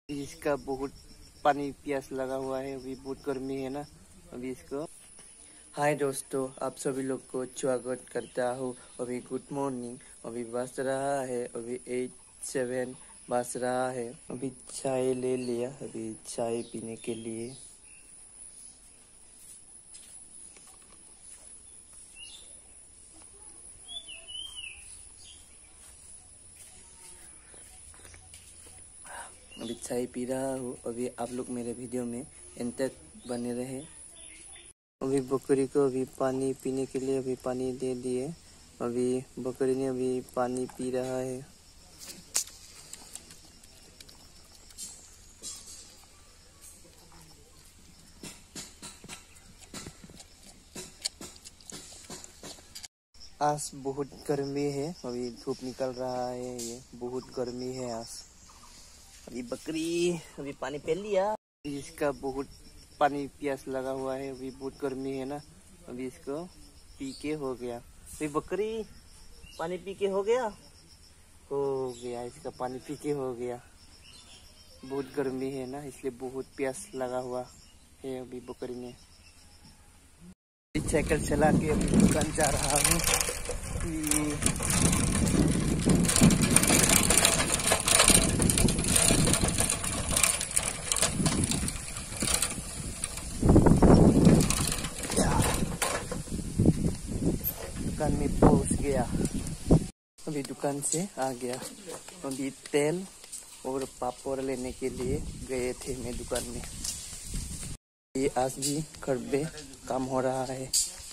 इसका बहुत पानी प्यास लगा हुआ है। अभी बहुत गर्मी है ना अभी इसको। हाय दोस्तों, आप सभी लोग को स्वागत करता हूँ। अभी गुड मॉर्निंग। अभी बज रहा है अभी 8-7 बज रहा है। अभी चाय ले लिया, अभी चाय पीने के लिए। अभी चाय पी रहा हूँ। अभी आप लोग मेरे वीडियो में अंत तक बने रहे। अभी बकरी को अभी पानी पीने के लिए अभी पानी दे दिए। अभी बकरी ने अभी पानी पी रहा है। आज बहुत गर्मी है, अभी धूप निकल रहा है। ये बहुत गर्मी है आज। अभी बकरी अभी पानी पी लिया। इसका बहुत पानी प्यास लगा हुआ है। अभी बहुत गर्मी है ना अभी इसको पी के हो गया। अभी बकरी पानी पी के हो गया इसका पानी पी के हो गया। बहुत गर्मी है ना इसलिए बहुत प्यास लगा हुआ है अभी बकरी ने। साइकिल चला के अभी दुकान जा रहा हूँ। दुकान में पहुंच गया। अभी दुकान से आ गया। अभी तेल और पापड़ लेने के लिए गए थे मैं दुकान में। ये आज भी घर पे काम हो रहा है।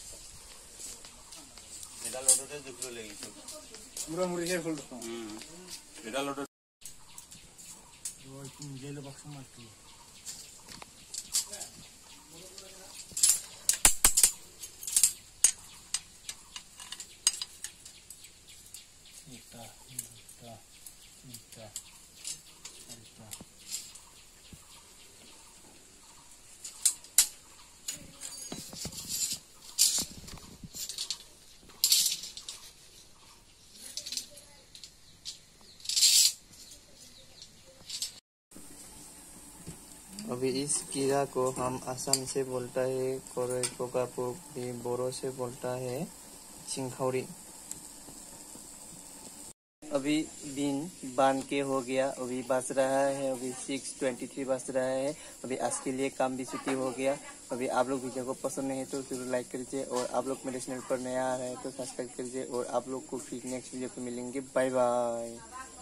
अभी इस कीड़ा को हम आसाम से बोलता है कोकापो, बोरो से बोलता है सिंखावरी। अभी दिन बांध के हो गया। अभी बज रहा है अभी 6:23 बज रहा है। अभी आज के लिए काम भी छुट्टी हो गया। अभी आप लोग वीडियो को पसंद नहीं है तो जरूर लाइक कीजिए, और आप लोग मेरे चैनल पर नया आ रहे हैं तो सब्सक्राइब कीजिए। और आप लोग को फिर नेक्स्ट वीडियो पे मिलेंगे। Bye bye.